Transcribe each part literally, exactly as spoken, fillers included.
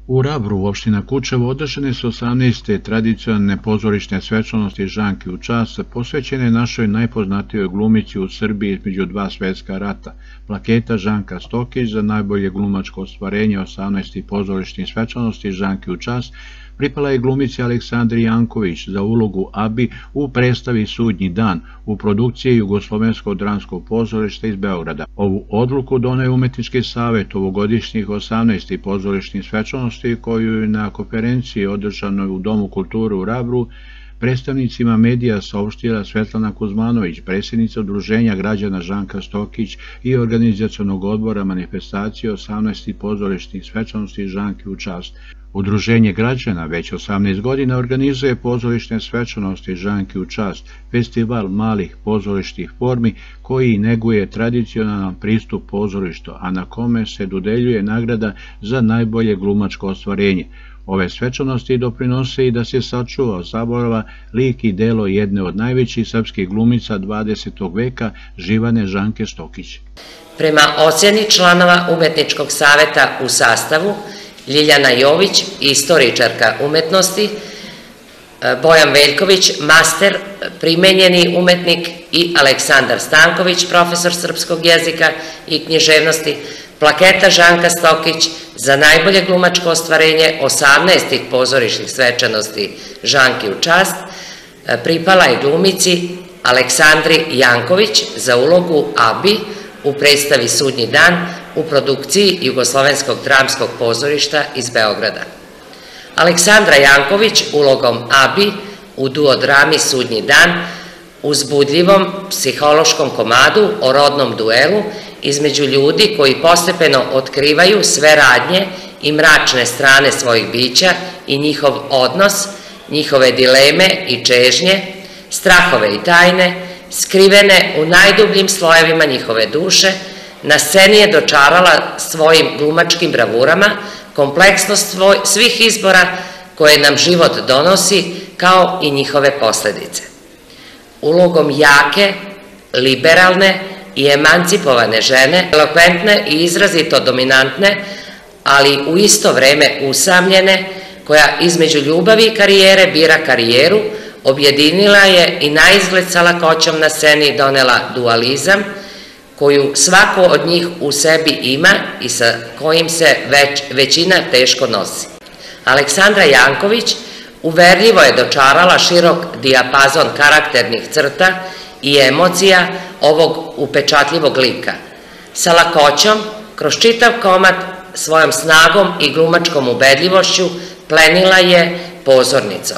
U Ravru, opština Kučevo, održane su osamnaeste tradicionalne pozorišne svečanosti Žanki u čast, posvećene našoj najpoznatijoj glumici u Srbiji između dva svetska rata. Plaketa Žanka Stokić za najbolje glumačko ostvarenje osamnaestih pozorišnih svečanosti Žanki u čast pripala je glumici Aleksandri Janković za ulogu Abi u predstavi Sudnji dan u produkciji Jugoslovenskog dramskog pozorišta iz Beograda. Ovu odluku doneo je Umetnički savet ovogodišnjih osamnaestih pozorišnih svečanosti, koju je na konferenciji održanoj u Domu kulture u Ravru predstavnicima medija saopštila Svetlana Kuzmanović, predsjednica Udruženja građana Žanka Stokić i organizacionog odbora manifestacije osamnaestih pozorišnih svečanosti Žanki u čast. Udruženje građana već osamnaest godina organizuje pozorišne svečanosti Žanki u čast, festival malih pozorišnih formi koji neguje tradicionalan pristup pozorištu, a na kome se dodeljuje nagrada za najbolje glumačko ostvarenje. Ove svečanosti doprinose i da se sačuva od zaborava lik i delo jedne od najvećih srpskih glumica dvadesetog veka, Živane Žanke Stokić. Prema ocjeni članova Umetničkog saveta u sastavu, Ljiljana Jović, istoričarka umetnosti, Bojan Veljković, master, primenjeni umetnik, i Aleksandar Stanković, profesor srpskog jezika i književnosti, plaketa Žanka Stokić za najbolje glumačko ostvarenje osamnaestih pozorišnih svečanosti Žanki u čast pripala je glumici Aleksandri Janković za ulogu Abi u predstavi Sudnji dan u produkciji Jugoslovenskog dramskog pozorišta iz Beograda. Aleksandra Janković ulogom Abi u duodrami Sudnji dan, uzbudljivom psihološkom komadu o rodnom duelu između ljudi koji postepeno otkrivaju sve radnje i mračne strane svojih bića i njihov odnos, njihove dileme i čežnje, strahove i tajne, skrivene u najdubljim slojevima njihove duše, na sceni je dočarala svojim glumačkim bravurama kompleksnost svih izbora koje nam život donosi, kao i njihove posledice. Ulogom jake, liberalne i emancipovane žene, elokventne i izrazito dominantne, ali u isto vreme usamljene, koja između ljubavi i karijere bira karijeru, objedinila je i naizgled sa lakoćom na sceni donela dualizam, koju svako od njih u sebi ima i sa kojim se većina teško nosi. Aleksandra Janković uverljivo je dočarala širok dijapazon karakternih crta i emocija ovog upečatljivog lika. Sa lakoćom, kroz čitav komad, svojom snagom i glumačkom ubedljivošću plenila je pozornicom.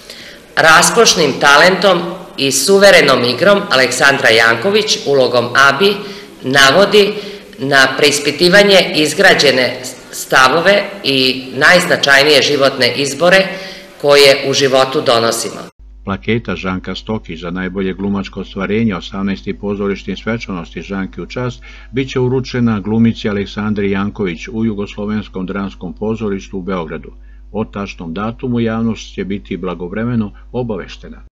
Raskošnim talentom i suverenom igrom Aleksandra Janković ulogom Abi navodi na preispitivanje izgrađene stavove i najznačajnije životne izbore koje u životu donosimo. Plaketa Žanka Stokić za najbolje glumačko ostvarenje osamnaestih pozorišnih svečanosti Žanki u čast biće uručena glumici Aleksandri Janković u Jugoslovenskom dramskom pozorištu u Beogradu. O tačnom datumu javnost će biti blagovremeno obaveštena.